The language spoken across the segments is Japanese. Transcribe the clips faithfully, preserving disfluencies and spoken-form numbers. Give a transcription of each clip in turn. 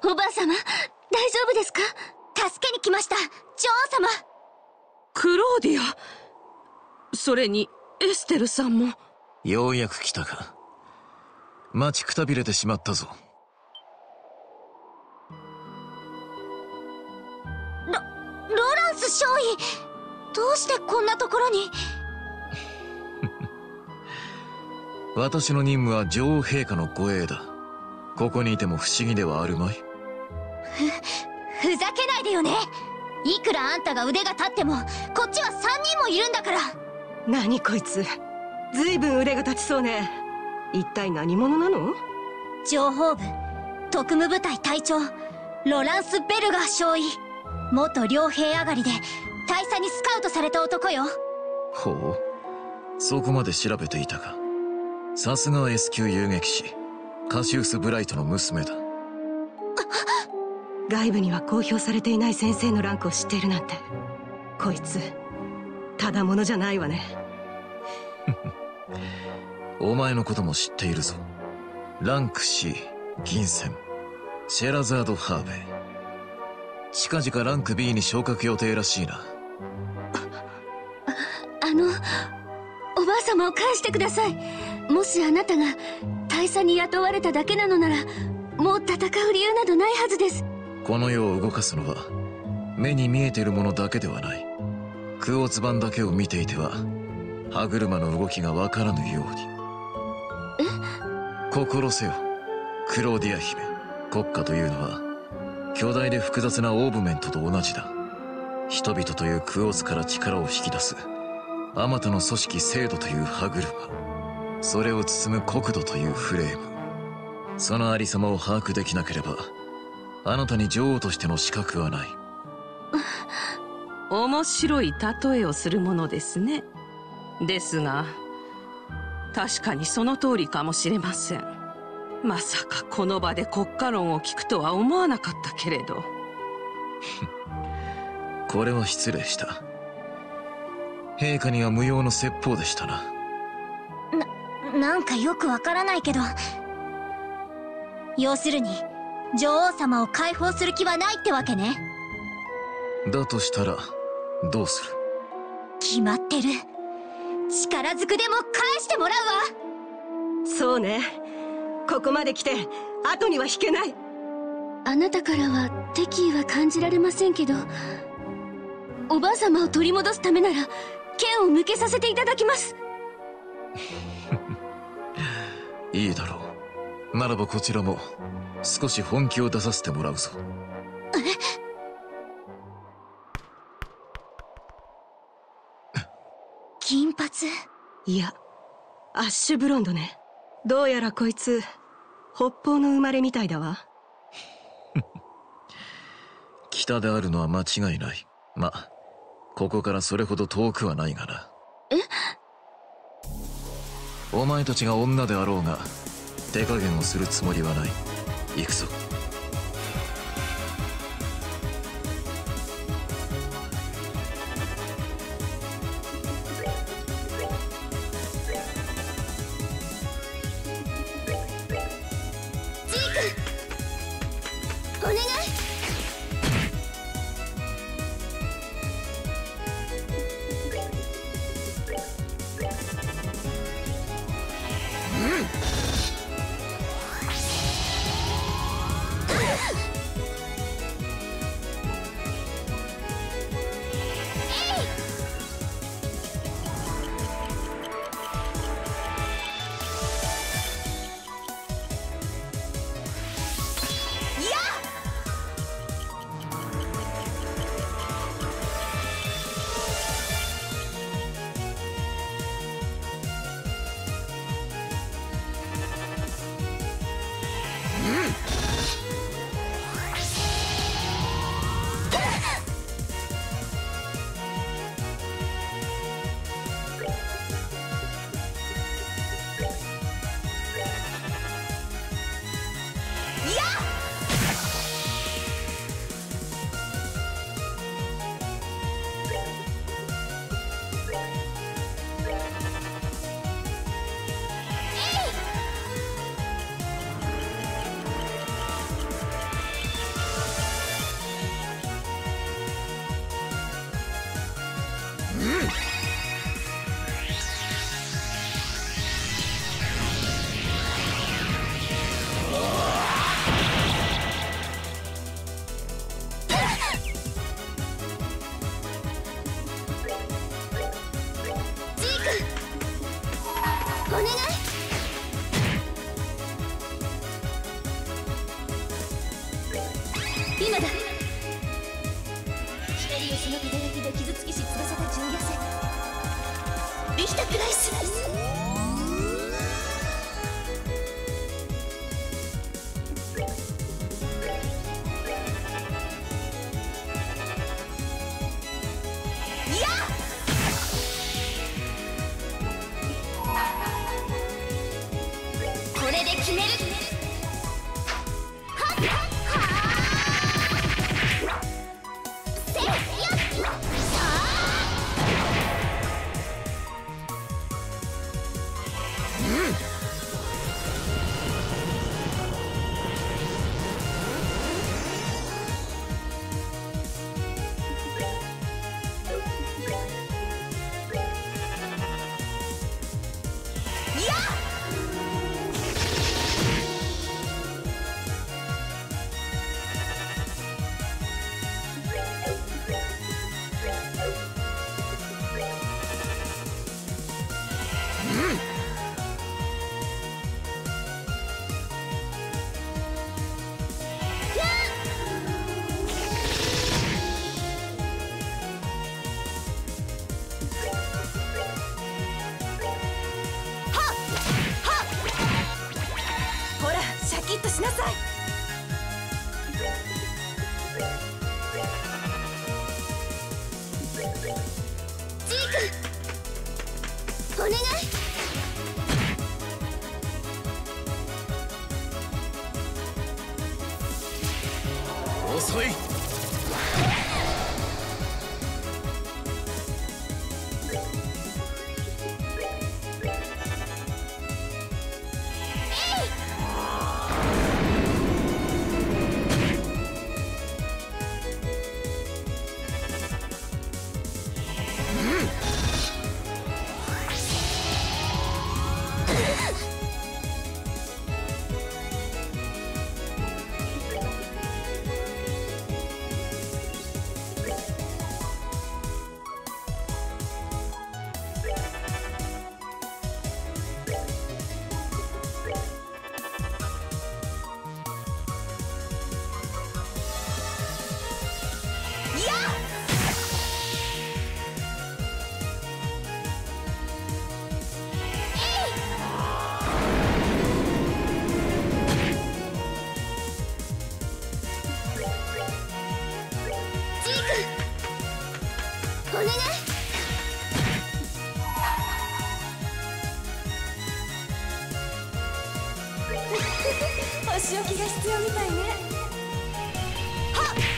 おばあ様、大丈夫ですか？助けに来ました、女王様。 クローディア、それにエステルさんも。 ようやく来たか。待ちくたびれてしまったぞ。 ロ、ロランス少尉、どうしてこんなところに？ 私の任務は女王陛下の護衛だ。ここにいても不思議ではあるまい。ふ、 ふざけないでよね。いくらあんたが腕が立ってもこっちはさんにんもいるんだから。 何こいつ、ずいぶん腕が立ちそうね。一体何者なの？ 情報部特務部隊隊長ロランス・ベルガー少尉。元両兵上がりで大佐にスカウトされた男よ。 ほう、そこまで調べていたか。さすがは S 級遊撃士カシウス・ブライトの娘だ。 外部には公表されていない先生のランクを知っているなんて、こいつただものじゃないわね。 お前のことも知っているぞ。ランク C 銀線シェラザード・ハーベイ、近々ランク ビー に昇格予定らしいな。 あ、あのおばあ様を返してください。もしあなたが大佐に雇われただけなのなら、もう戦う理由などないはずです。 この世を動かすのは目に見えているものだけではない。クオーツ板だけを見ていては歯車の動きがわからぬように。 え？ 心せよクローディア姫。国家というのは巨大で複雑なオーブメントと同じだ。人々というクオーツから力を引き出すあまたの組織制度という歯車、それを包む国土というフレーム。そのありさまを把握できなければあなたに女王としての資格はない。 面白い例えをするものですね。ですが確かにその通りかもしれません。まさかこの場で国家論を聞くとは思わなかったけれど。 これは失礼した。陛下には無用の説法でしたな。 な、なんかよくわからないけど、要するに女王様を解放する気はないってわけね。 だとしたらどうする？ 決まってる。力ずくでも返してもらうわ。 そうね、ここまで来て後には引けない。 あなたからは敵意は感じられませんけど、おばあ様を取り戻すためなら剣を向けさせていただきます。 いいだろう。ならばこちらも少し本気を出させてもらうぞ。 金髪？ いや、アッシュブロンドね。どうやらこいつ北方の生まれみたいだわ。 北であるのは間違いない。まあここからそれほど遠くはないがな。 え？ お前たちが女であろうが手加減をするつもりはない。行くぞ。 ジーク、お願い。 今だ。ヒラリウスの輝きで傷つきし翼たちを痩せ、リヒタプライス。これで決める。はっはーせいやっさあ。うん。シャキッとしなさい。ジーク、お願い。 遅い。 お願い。お仕置きが必要みたいね。はっ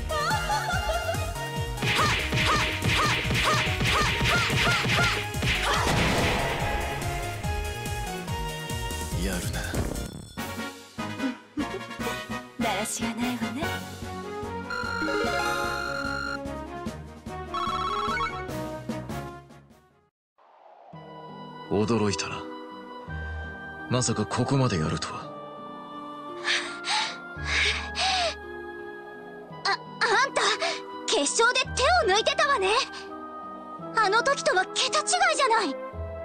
やるな。 だらしがないわね。 驚いたな。まさかここまでやるとは。 あ、あんた決勝で手を抜いてたわね。あの時とは桁違いじゃない。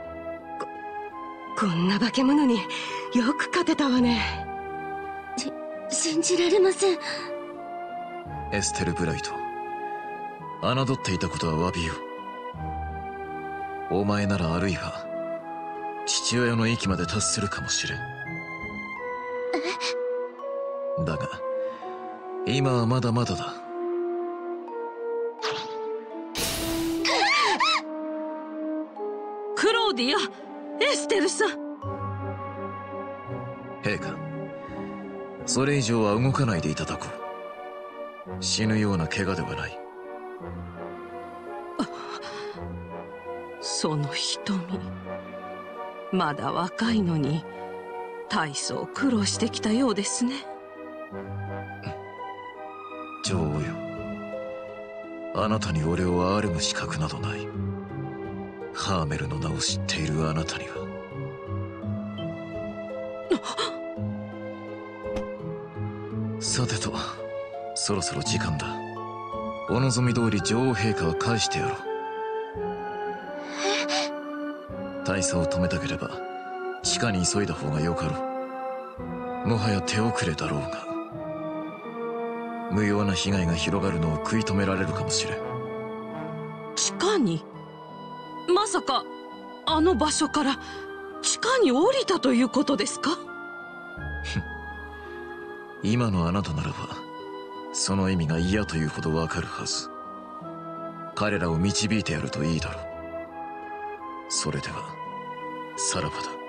こ、こんな化け物によく勝てたわね。 し、信じられません。 エステル・ブライト、侮っていたことは詫びよう。お前ならあるいは父親の域まで達するかもしれん。だが今はまだまだだ。 クローディア、エステルさん。 陛下、それ以上は動かないでいただこう。死ぬような怪我ではない。 その瞳、まだ若いのに大層苦労してきたようですね。 女王よ、あなたに俺を憐れむ資格などない。ハーメルの名を知っているあなたには。さてと、そろそろ時間だ。お望み通り女王陛下は返してやろう。大佐を止めたければ地下に急いだ方がよかろう。もはや手遅れだろうが。 無用な被害が広がるのを食い止められるかもしれん。 地下に？まさかあの場所から地下に降りたということですか？ 今のあなたならばその意味が嫌というほどわかるはず。彼らを導いてやるといいだろう。それではさらばだ。